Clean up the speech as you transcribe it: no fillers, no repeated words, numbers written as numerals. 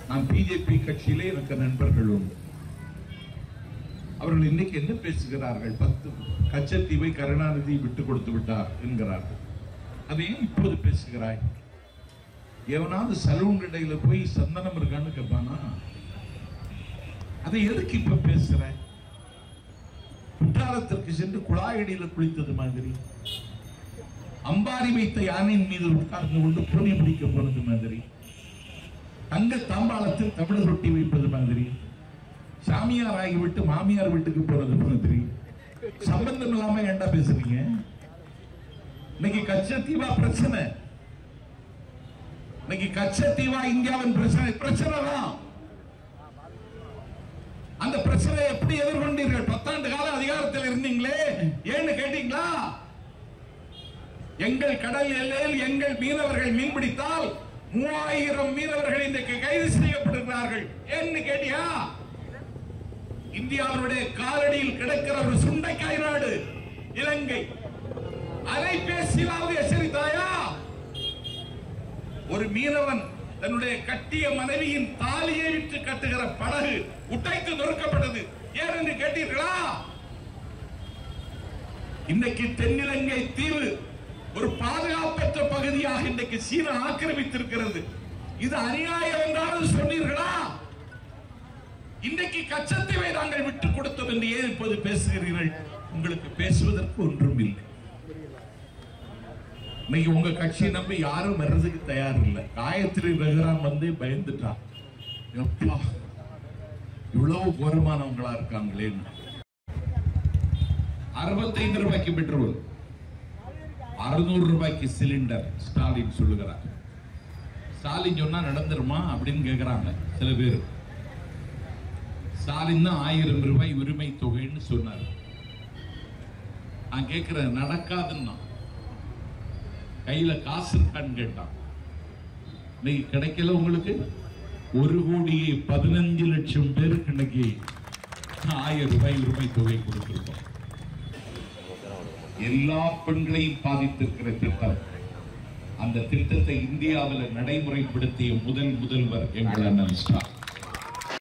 நான் பிஜேபி கட்சியிலே எனக்கு நண்பர்கள் உண்டு. அவர்கள் இன்னைக்கு என்ன பேசுகிறார்கள்? 10 கச்சத்தீவை கருணாநிதி விட்டுக் கொடுத்து விட்டார் என்கிறார்கள். அதையும் இப்போது பேசுகிறாய். எவனாவது சலூன் கடையில போய் சந்தனம் இருக்கான்னு கேட்பானா? அதை எதுக்கு இப்ப பேசுற? குற்றாலத்திற்கு சென்று குழாயடியில் குளித்தது மாதிரி, அம்பாரி வைத்த யானையின் மீது உட்கார்ந்து கொண்டு புனி பிடிக்க போனது மாதிரி, தங்க தாம்பாளத்தில் தமிழ் ரொட்டி வைப்பது மாதிரி, சாமியார் ஆகிவிட்டு மாமியார் வீட்டுக்கு போறது மாதிரி, சம்பந்தம் இல்லாம ஏண்டா பேசுறீங்க? இன்னைக்கு கச்சத்தீவா பிரச்சனை, இன்னைக்கு கச்சத்தீவா இந்தியாவின் பிரச்சனை தான். அந்த பிரச்சனை எப்படி எதிர்கொண்டீர்கள்? 10 ஆண்டு கால அதிகாரத்தில் இருந்தீங்களே, ஏன்னு கேட்டீங்களா? எங்கள் கடல் எல்லையில் எங்கள் மீனவர்கள் மீன்பிடித்தால் 3000 மீனவர்கள் இன்றைக்கு கைது செய்யப்படுகிறார்கள். ஏன்னு கேட்டியா? இந்தியாவுடைய காலடியில் கிடக்கிற ஒரு சுண்டைக்காய் நாடு இலங்கை. அதை பேசியாவது எச்சரித்தாயா? ஒரு மீனவன் தன்னுடைய கட்டிய மனைவியின் தாலியை விட்டு கட்டுகிற படகு உடைத்து நொறுக்கப்பட்டது. ஏன் என்று கேட்டீர்களா? இன்னைக்கு தென்னிலங்கை தீவு ஒரு பாதுகாப்பற்ற பகுதியாக இன்றைக்கு சீனா ஆக்கிரமித்திருக்கிறது. இது அநியாயம் என்றாலும் சொன்னீர்களா? இன்றைக்கு கச்சத்தீவை நாங்கள் விட்டுக் கொடுத்தோம் என்று ஏன் இப்போது பேசுகிறீர்கள்? உங்களுக்கு பேசுவதற்கு ஒன்றும் இல்லை. இன்னைக்கு உங்க கட்சியை நம்பி யாரும் வர்றதுக்கு தயார் இல்லை. காயத்ரி ரகுராம் வந்து பயந்துட்டான். எப்பா இவ்வளவு கோரமானவங்களா இருக்காங்களே. 65 ரூபாய்க்கு பெட்ரோல், 600 ரூபாய்க்கு சிலிண்டர் ஸ்டாலின் சொல்லுகிறார். ஸ்டாலின் சொன்னா நடந்துருமா அப்படின்னு கேட்கிறாங்க சில பேர். ஸ்டாலின் தான் 1000 ரூபாய் உரிமை தொகைன்னு சொன்னார். நான் கேட்கிறேன், நடக்காதுன்னா கையில காசு இருக்கான்னு கேட்டான். இன்னைக்கு கிடைக்கல உங்களுக்கு. 1,15,00,000 பேருக்கு இன்னைக்கு 1000 ரூபாய் உரிமை தொகை கொடுத்திருக்கோம். எல்லா பெண்களையும் பாதித்திருக்கிற திட்டம். அந்த திட்டத்தை இந்தியாவில் நடைமுறைப்படுத்திய முதல்வர் எங்கள் அண்ணன் ஸ்டாலின்.